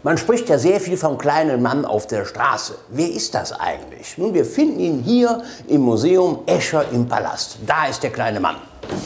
Man spricht ja sehr viel vom kleinen Mann auf der Straße. Wer ist das eigentlich? Nun, wir finden ihn hier im Museum Escher im Palast. Da ist der kleine Mann.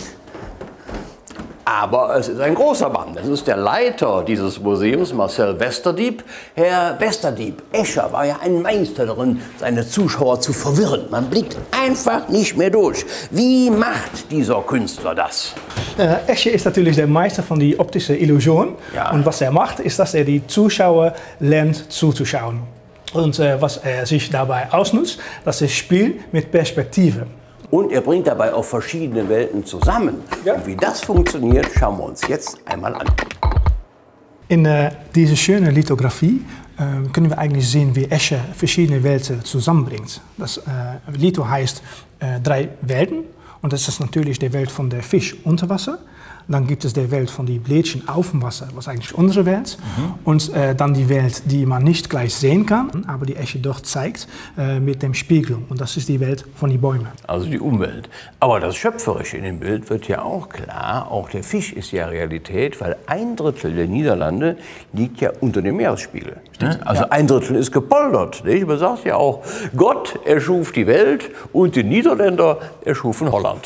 Aber es ist ein großer Mann. Das ist der Leiter dieses Museums, Marcel Westerdiep. Herr Westerdiep, Escher war ja ein Meister darin, seine Zuschauer zu verwirren. Man blickt einfach nicht mehr durch. Wie macht dieser Künstler das? Escher ist natürlich der Meister von der optischen Illusion. Ja. Und was er macht, ist, dass er die Zuschauer lernt zuzuschauen. Und was er sich dabei ausnutzt, das ist Spiel mit Perspektive. Und er bringt dabei auch verschiedene Welten zusammen. Ja. Und wie das funktioniert, schauen wir uns jetzt einmal an. In dieser schönen Lithografie können wir eigentlich sehen, wie Escher verschiedene Welten zusammenbringt. Das Litho heißt 3 Welten. Und das ist natürlich die Welt von der Fisch unter Wasser. Dann gibt es die Welt von den Blättchen auf dem Wasser, was eigentlich unsere Welt. Und dann die Welt, die man nicht gleich sehen kann, aber die Escher doch zeigt mit dem Spiegelung. Und das ist die Welt von den Bäumen. Also die Umwelt. Aber das Schöpferische in dem Bild wird ja auch klar. Auch der Fisch ist ja Realität, weil 1/3 der Niederlande liegt ja unter dem Meeresspiegel. Also 1/3 ist gepoldert. Nicht? Man sagt ja auch, Gott erschuf die Welt und die Niederländer erschufen Holland.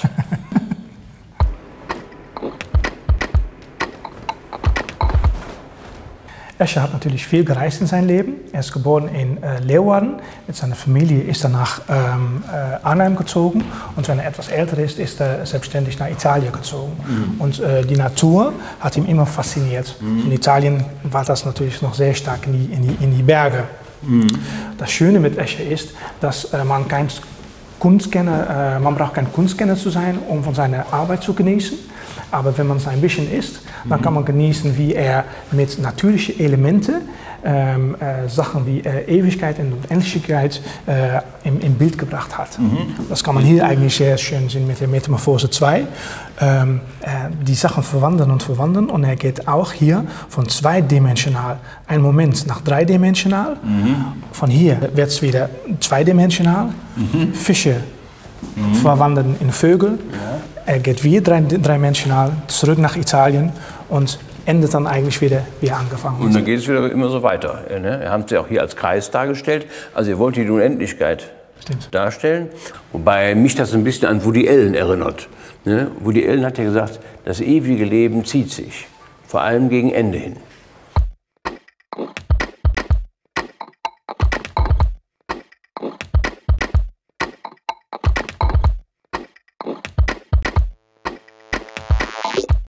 Escher hat natürlich viel gereist in seinem Leben. Er ist geboren in Leeuwarden. Mit seiner Familie ist er nach Arnhem gezogen. Und wenn er etwas älter ist, ist er selbstständig nach Italien gezogen. Und die Natur hat ihn immer fasziniert. In Italien war das natürlich noch sehr stark in die Berge. Das Schöne mit Escher ist, dass man braucht kein Kunstkenner zu sein, um von seiner Arbeit zu genießen. Aber wenn man es ein bisschen isst, dann kann man genießen, wie er mit natürlichen Elementen Sachen wie Ewigkeit und Unendlichkeit im Bild gebracht hat. Das kann man hier eigentlich sehr schön sehen mit der Metamorphose 2. Die Sachen verwandeln und er geht auch hier von zweidimensional einen Moment nach dreidimensional. Von hier wird es wieder zweidimensional. Fische verwandeln in Vögel. Er geht wieder dreidimensional zurück nach Italien und endet dann eigentlich wieder, wie er angefangen hat. Und dann geht es wieder immer so weiter. Er hat sie auch hier als Kreis dargestellt. Also er wollte die Unendlichkeit darstellen. Wobei mich das ein bisschen an Woody Allen erinnert. Woody Allen hat ja gesagt, das ewige Leben zieht sich. Vor allem gegen Ende hin.